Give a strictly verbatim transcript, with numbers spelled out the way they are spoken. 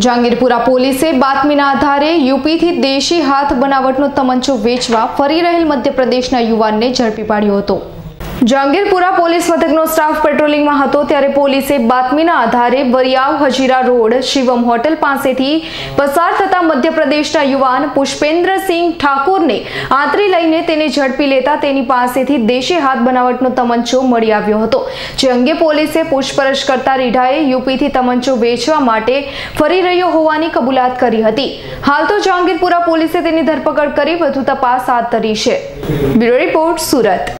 જહાંગીરપુરા પોલીસે બાતમીના આધારે યુપીથી દેશી હાથ બનાવટનો તમંચો વેચવા ફરી રહેલ મધ્યપ્રદેશના યુવાનને ઝડપી પાડ્યો હતો। જહાંગીરપુરા પોલીસ મથકનો સ્ટાફ પેટ્રોલિંગમાં હતો ત્યારે પોલીસે બાતમીના આધારે વરિયાવ હજીરા રોડ શિવમ હોટલ પાસેથી પસાર થતા મધ્યપ્રદેશના યુવાન પુષ્પેન્દ્રસિંહ ઠાકોરને આંતરી લઈને તેને ઝડપી લેતા તેની પાસેથી દેશી હાથ બનાવટનો તમંચો મળી આવ્યો હતો, જે અંગે પોલીસે પૂછપરછ કરતા રીઢાએ યુપીથી તમંચો વેચવા માટે ફરી રહ્યો હોવાની કબૂલાત કરી હતી। હાલ તો જહાંગીરપુરા પોલીસે તેની ધરપકડ કરી વધુ તપાસ હાથ ધરી છે। Bureau report, Surat.